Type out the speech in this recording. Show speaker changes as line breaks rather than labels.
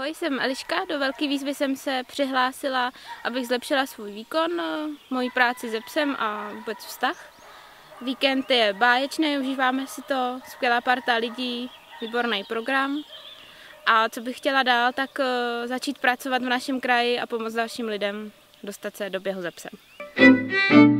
Ahoj, jsem Eliška. Do velké výzvy jsem se přihlásila, abych zlepšila svůj výkon, moji práci se psem a vůbec vztah. Víkend je báječný, užíváme si to, skvělá parta lidí, výborný program. A co bych chtěla dál, tak začít pracovat v našem kraji a pomoct dalším lidem dostat se do běhu se psem.